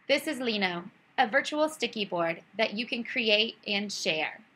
This is Lino, a virtual sticky board that you can create and share.